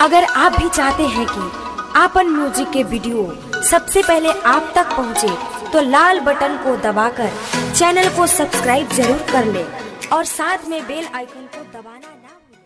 अगर आप भी चाहते हैं कि आपन म्यूजिक के वीडियो सबसे पहले आप तक पहुंचे, तो लाल बटन को दबाकर चैनल को सब्सक्राइब जरूर कर ले और साथ में बेल आइकन को दबाना ना भूलें।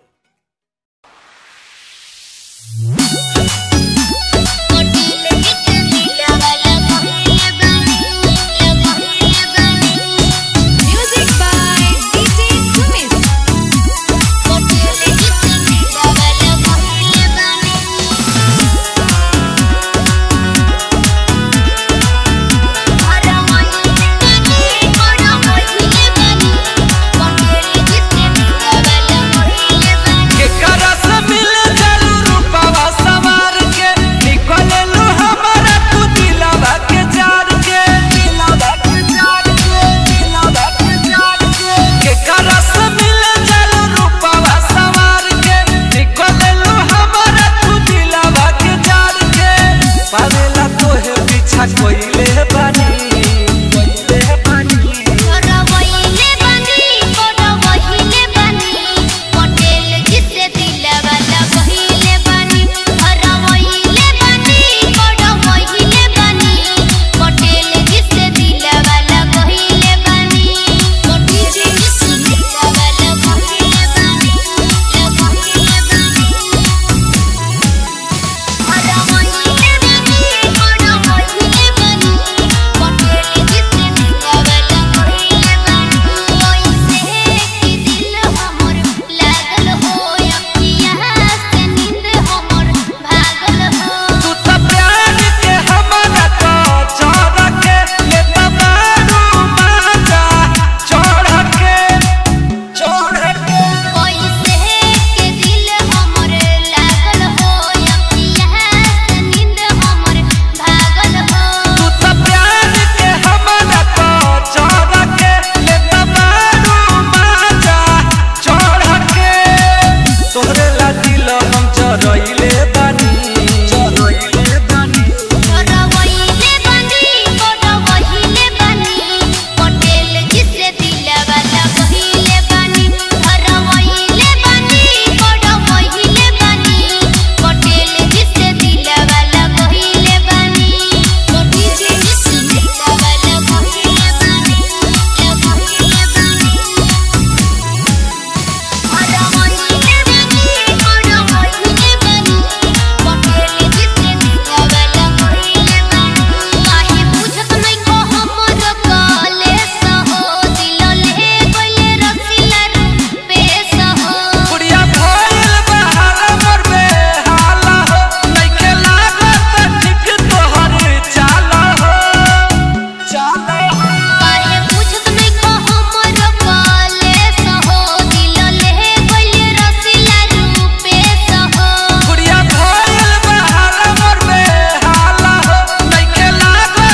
कोइले बानी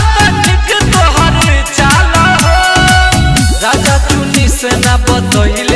ना बतइल